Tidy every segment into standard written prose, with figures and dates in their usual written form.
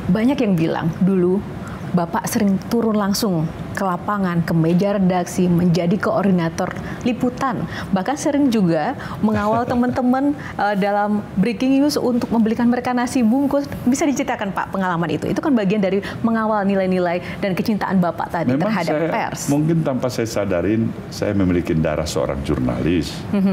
Banyak yang bilang dulu Bapak sering turun langsung ke lapangan, ke meja redaksi, menjadi koordinator liputan. Bahkan sering juga mengawal teman-teman dalam breaking news untuk membelikan mereka nasi bungkus. Bisa diceritakan Pak pengalaman itu? Itu kan bagian dari mengawal nilai-nilai dan kecintaan Bapak tadi memang terhadap saya, pers. Mungkin tanpa saya sadarin, saya memiliki darah seorang jurnalis.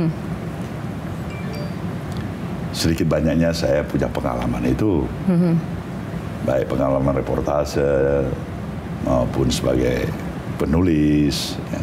Sedikit banyaknya saya punya pengalaman itu. Baik pengalaman reportase maupun sebagai penulis. Ya.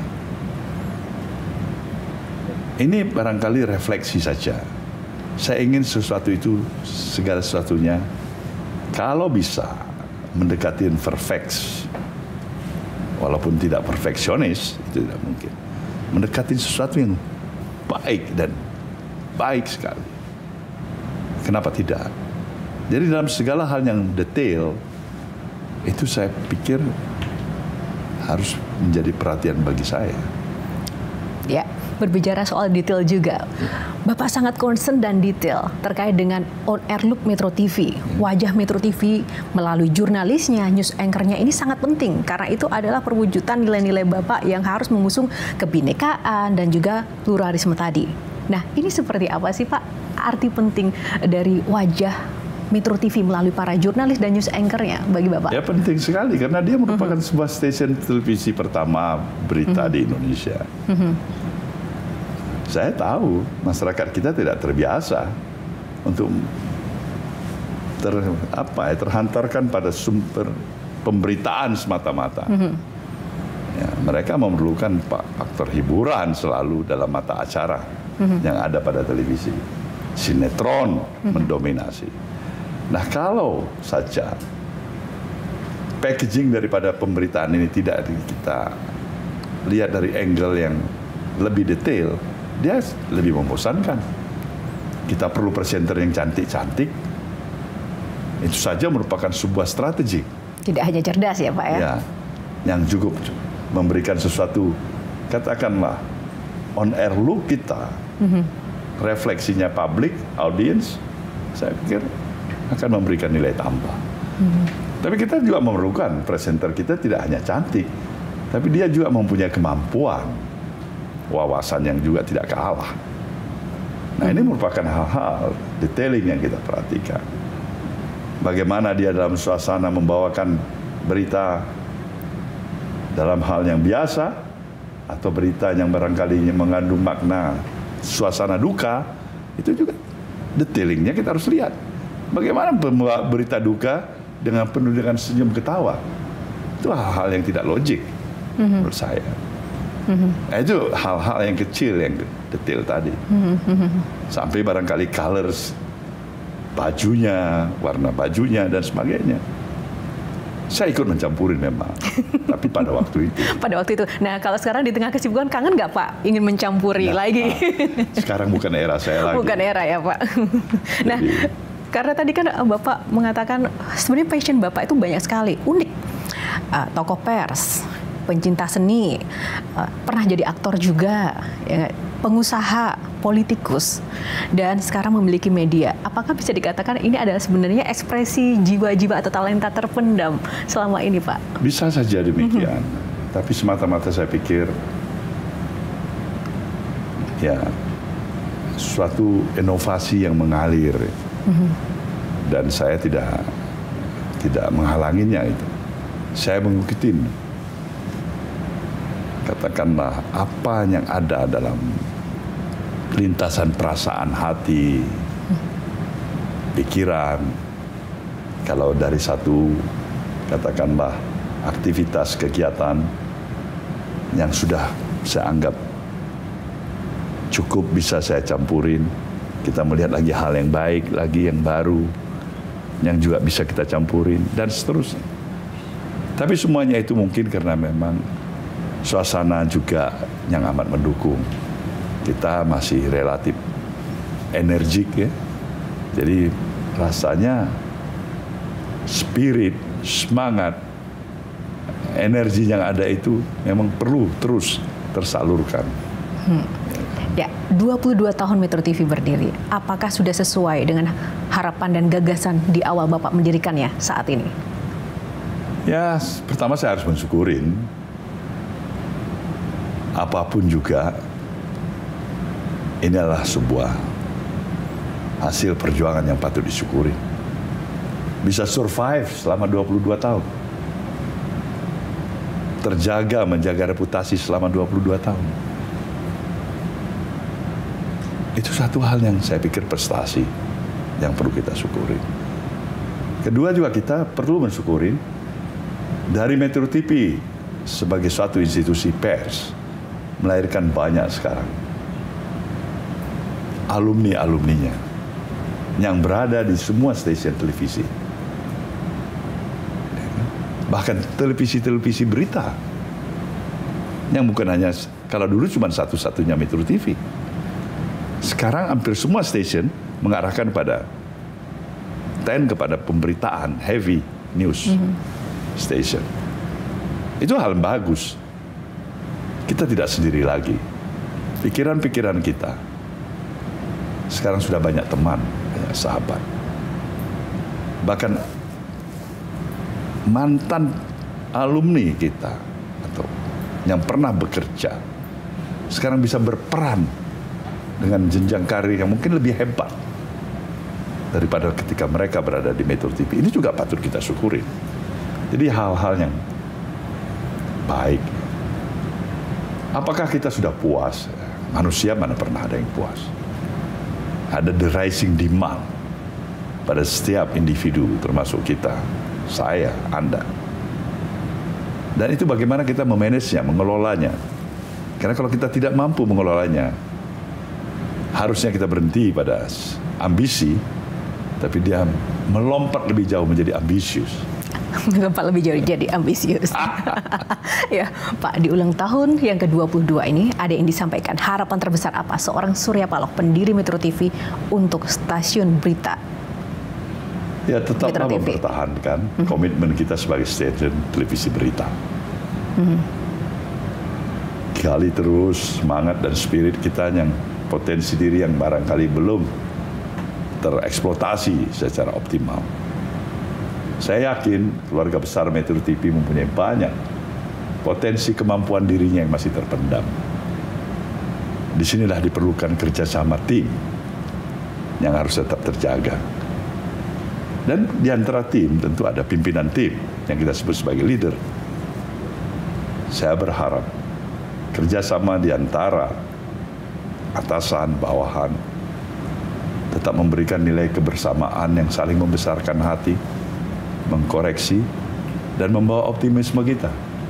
Ini barangkali refleksi saja. Saya ingin sesuatu itu, segala sesuatunya, kalau bisa mendekati perfect, walaupun tidak perfeksionis, itu tidak mungkin. Mendekati sesuatu yang baik dan baik sekali. Kenapa tidak? Jadi dalam segala hal yang detail, itu saya pikir harus menjadi perhatian bagi saya. Ya, berbicara soal detail juga. Bapak sangat concern dan detail terkait dengan on-air look Metro TV. Wajah Metro TV melalui jurnalisnya, news anchor-nya ini sangat penting. Karena itu adalah perwujudan nilai-nilai Bapak yang harus mengusung kebinekaan dan juga pluralisme tadi. Nah, ini seperti apa sih Pak arti penting dari wajah Metro TV melalui para jurnalis dan news anchor-nya bagi Bapak? Ya penting sekali karena dia merupakan sebuah stasiun televisi pertama berita di Indonesia. Saya tahu masyarakat kita tidak terbiasa untuk terhantarkan pada sumber pemberitaan semata-mata. Ya, mereka memerlukan faktor hiburan selalu dalam mata acara yang ada pada televisi. Sinetron mendominasi. Nah, kalau saja packaging daripada pemberitaan ini tidak kita lihat dari angle yang lebih detail, dia lebih membosankan. Kita perlu presenter yang cantik-cantik. Itu saja merupakan sebuah strategi. Tidak hanya cerdas ya Pak ya? Ya, yang cukup memberikan sesuatu, katakanlah on air look kita, refleksinya publik, audience, saya pikir akan memberikan nilai tambah. Tapi kita juga memerlukan presenter kita tidak hanya cantik, tapi dia juga mempunyai kemampuan, wawasan yang juga tidak kalah. Nah, ini merupakan hal-hal detailing yang kita perhatikan. Bagaimana dia dalam suasana membawakan berita dalam hal yang biasa, atau berita yang barangkali mengandung makna suasana duka, itu juga detailingnya kita harus lihat. Bagaimana membawa berita duka dengan penuh dengan senyum ketawa? Itu hal-hal yang tidak logik menurut saya. Nah, itu hal-hal yang kecil, yang detail tadi. Sampai barangkali colors bajunya, warna bajunya, dan sebagainya. Saya ikut mencampurin memang, tapi pada waktu itu. Pada waktu itu. Nah, kalau sekarang di tengah kesibukan, kangen nggak Pak ingin mencampuri lagi? Sekarang bukan era saya lagi. Bukan era ya Pak. Nah, karena tadi kan Bapak mengatakan sebenarnya passion Bapak itu banyak sekali, unik. Tokoh pers, pencinta seni, pernah jadi aktor juga, ya, pengusaha, politikus, dan sekarang memiliki media. Apakah bisa dikatakan ini adalah sebenarnya ekspresi jiwa-jiwa atau talenta terpendam selama ini Pak? Bisa saja demikian, tapi semata-mata saya pikir ya suatu inovasi yang mengalir. Dan saya tidak menghalanginya itu. Saya mengikuti, katakanlah apa yang ada dalam lintasan perasaan hati, pikiran. Kalau dari satu, katakanlah aktivitas kegiatan yang sudah saya anggap cukup bisa saya campurin, kita melihat lagi hal yang baik, lagi yang baru, yang juga bisa kita campurin, dan seterusnya. Tapi semuanya itu mungkin karena memang suasana juga yang amat mendukung. Kita masih relatif energik ya. Jadi rasanya spirit, semangat, energi yang ada itu memang perlu terus tersalurkan. Ya, 22 tahun Metro TV berdiri. Apakah sudah sesuai dengan harapan dan gagasan di awal Bapak mendirikannya saat ini? Ya, pertama saya harus mensyukurin. Apapun juga, ini adalah sebuah hasil perjuangan yang patut disyukuri. Bisa survive selama 22 tahun. Terjaga, menjaga reputasi selama 22 tahun. Itu satu hal yang saya pikir prestasi yang perlu kita syukuri. Kedua juga kita perlu mensyukuri dari Metro TV sebagai suatu institusi pers melahirkan banyak sekarang alumni-alumninya yang berada di semua stasiun televisi. Bahkan televisi-televisi berita yang bukan hanya, kalau dulu cuma satu-satunya Metro TV. Sekarang hampir semua stasiun mengarahkan kepada pemberitaan, heavy news station. Itu hal bagus. Kita tidak sendiri lagi. Pikiran-pikiran kita sekarang sudah banyak teman, banyak sahabat. Bahkan mantan alumni kita atau yang pernah bekerja sekarang bisa berperan dengan jenjang karir yang mungkin lebih hebat daripada ketika mereka berada di Metro TV. Ini juga patut kita syukuri. Jadi hal-hal yang baik. Apakah kita sudah puas? Manusia mana pernah ada yang puas. Ada the rising demand pada setiap individu, termasuk kita, saya, Anda. Dan itu bagaimana kita memanagenya, mengelolanya. Karena kalau kita tidak mampu mengelolanya, harusnya kita berhenti pada ambisi, tapi dia melompat lebih jauh menjadi ambisius. Melompat lebih jauh jadi ambisius. Ya, Pak, di ulang tahun yang ke-22 ini ada yang disampaikan. Harapan terbesar apa seorang Surya Paloh, pendiri Metro TV, untuk stasiun berita? Ya, tetaplah mempertahankan komitmen kita sebagai stasiun televisi berita. Gali terus semangat dan spirit kita yang potensi diri yang barangkali belum tereksploitasi secara optimal. Saya yakin keluarga besar Metro TV mempunyai banyak potensi kemampuan dirinya yang masih terpendam. Disinilah diperlukan kerjasama tim yang harus tetap terjaga. Dan di antara tim tentu ada pimpinan tim yang kita sebut sebagai leader. Saya berharap kerjasama di antara atasan, bawahan tetap memberikan nilai kebersamaan yang saling membesarkan hati, mengkoreksi, dan membawa optimisme kita.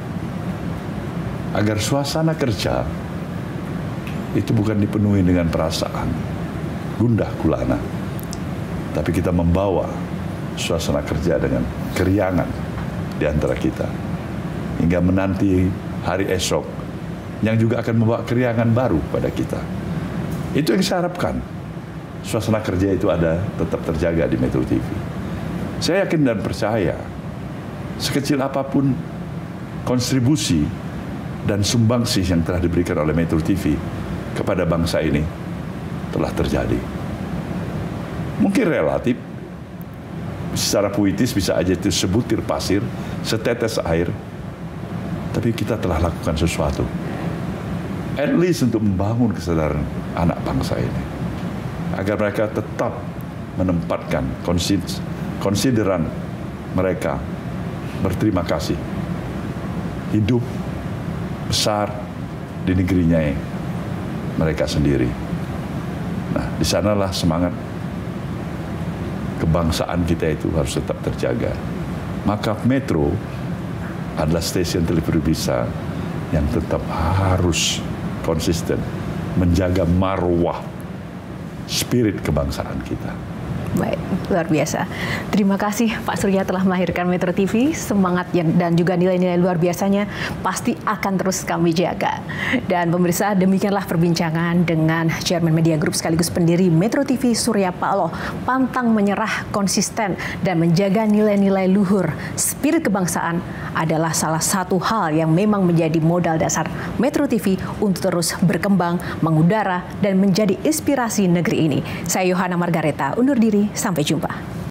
Agar suasana kerja itu bukan dipenuhi dengan perasaan gundah gulana, tapi kita membawa suasana kerja dengan keriangan di antara kita. Hingga menanti hari esok yang juga akan membawa keriangan baru pada kita. Itu yang saya harapkan. Suasana kerja itu tetap terjaga di Metro TV. Saya yakin dan percaya, sekecil apapun kontribusi dan sumbangsih yang telah diberikan oleh Metro TV kepada bangsa ini telah terjadi. Mungkin relatif, secara puitis bisa aja itu sebutir pasir, setetes air, tapi kita telah lakukan sesuatu. At least untuk membangun kesadaran anak bangsa ini. Agar mereka tetap menempatkan konsideran mereka berterima kasih. Hidup besar di negerinya mereka sendiri. Nah, di sanalah semangat kebangsaan kita itu harus tetap terjaga. Maka Metro adalah stasiun televisi yang tetap harus konsisten menjaga marwah spirit kebangsaan kita. Baik, luar biasa. Terima kasih Pak Surya telah melahirkan Metro TV. Semangat dan juga nilai-nilai luar biasanya pasti akan terus kami jaga. Dan pemirsa, demikianlah perbincangan dengan Chairman Media Group sekaligus pendiri Metro TV Surya Paloh. Pantang menyerah, konsisten, dan menjaga nilai-nilai luhur. Spirit kebangsaan adalah salah satu hal yang memang menjadi modal dasar Metro TV untuk terus berkembang, mengudara, dan menjadi inspirasi negeri ini. Saya Yohana Margareta, undur diri. Sampai jumpa.